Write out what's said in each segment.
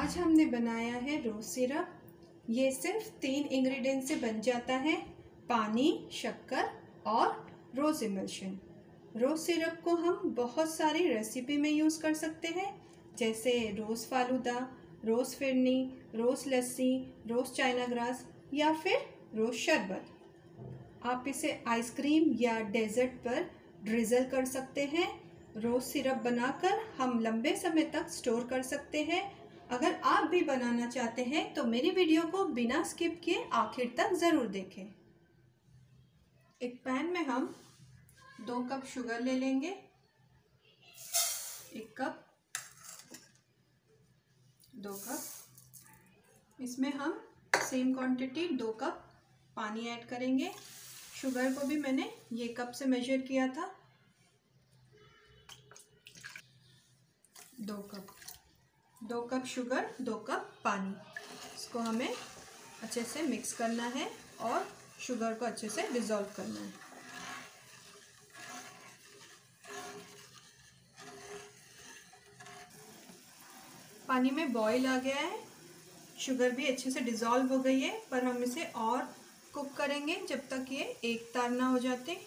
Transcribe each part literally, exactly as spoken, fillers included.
आज हमने बनाया है रोज़ सिरप। ये सिर्फ तीन इंग्रेडिएंट से बन जाता है, पानी, शक्कर और रोज़ इमल्शन। रोज़ सिरप को हम बहुत सारी रेसिपी में यूज़ कर सकते हैं, जैसे rose falooda, rose phirni, rose lassi, rose china grass या फिर रोज़ शरबत। आप इसे आइसक्रीम या डेजर्ट पर ड्रिज़ल कर सकते हैं। रोज़ सिरप बनाकर हम लंबे समय तक स्टोर कर सकते हैं। अगर आप भी बनाना चाहते हैं तो मेरी वीडियो को बिना स्किप किए आखिर तक ज़रूर देखें। एक पैन में हम दो कप शुगर ले लेंगे, एक कप, दो कप। इसमें हम सेम क्वांटिटी दो कप पानी ऐड करेंगे। शुगर को भी मैंने ये कप से मेजर किया था। दो कप दो कप शुगर, दो कप पानी। इसको हमें अच्छे से मिक्स करना है और शुगर को अच्छे से डिज़ोल्व करना है। पानी में बॉईल आ गया है, शुगर भी अच्छे से डिज़ोल्व हो गई है, पर हम इसे और कुक करेंगे जब तक ये एक तार ना हो जाते।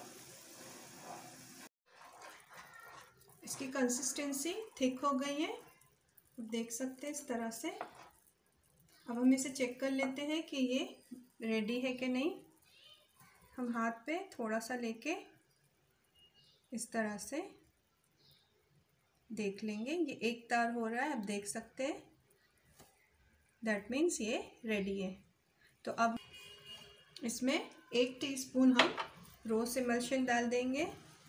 इसकी कंसिस्टेंसी थिक हो गई है, देख सकते हैं इस तरह से। अब हम इसे चेक कर लेते हैं कि ये रेडी है कि नहीं। हम हाथ पे थोड़ा सा लेके इस तरह से देख लेंगे, ये एक तार हो रहा है, अब देख सकते हैं। दैट मीन्स ये रेडी है। तो अब इसमें एक टीस्पून हम रोज़ इमल्शन डाल देंगे।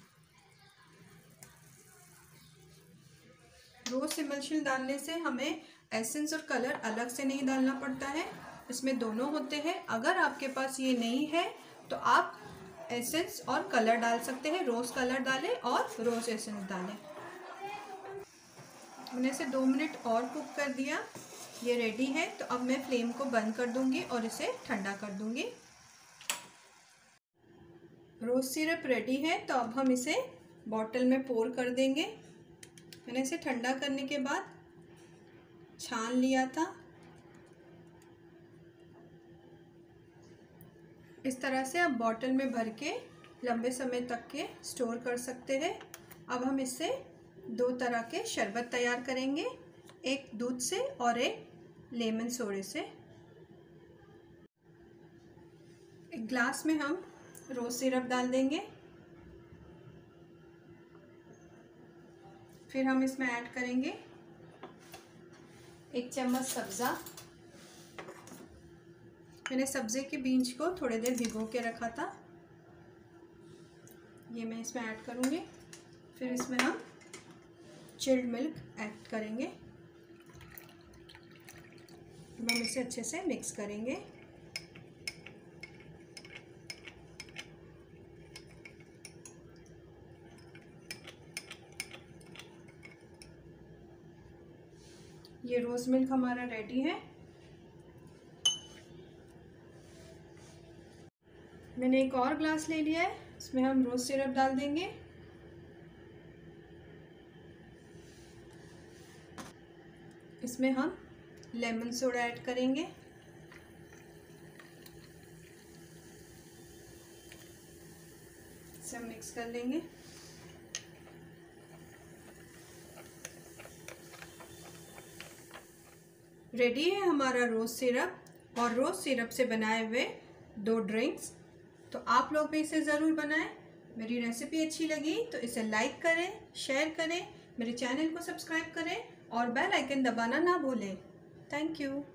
रोज़ इमल्शन डालने से हमें एसेंस और कलर अलग से नहीं डालना पड़ता है, इसमें दोनों होते हैं। अगर आपके पास ये नहीं है तो आप एसेंस और कलर डाल सकते हैं, रोज़ कलर डालें और रोज़ एसेंस डालें। मैंने इसे दो मिनट और कुक कर दिया, ये रेडी है। तो अब मैं फ्लेम को बंद कर दूंगी और इसे ठंडा कर दूंगी। रोज़ सिरप रेडी है, तो अब हम इसे बॉटल में पोर कर देंगे। मैंने इसे ठंडा करने के बाद छान लिया था। इस तरह से आप बॉटल में भर के लंबे समय तक के स्टोर कर सकते हैं। अब हम इससे दो तरह के शरबत तैयार करेंगे, एक दूध से और एक लेमन सोडे से। एक ग्लास में हम रोज़ सिरप डाल देंगे, फिर हम इसमें ऐड करेंगे एक चम्मच सब्ज़ा। मैंने सब्ज़े के बीज को थोड़ी देर भिगो के रखा था, ये मैं इसमें ऐड करूँगी। फिर इसमें हम चिल्ड मिल्क ऐड करेंगे। हम इसे अच्छे से मिक्स करेंगे। ये रोज़ मिल्क हमारा रेडी है। मैंने एक और ग्लास ले लिया है, इसमें हम रोज़ सिरप डाल देंगे। इसमें हम लेमन सोडा ऐड करेंगे। इसे हम मिक्स कर लेंगे। रेडी है हमारा रोज़ सिरप और रोज़ सिरप से बनाए हुए दो ड्रिंक्स। तो आप लोग भी इसे ज़रूर बनाएं। मेरी रेसिपी अच्छी लगी तो इसे लाइक करें, शेयर करें, मेरे चैनल को सब्सक्राइब करें और बेल आइकन दबाना ना भूलें। Thank you.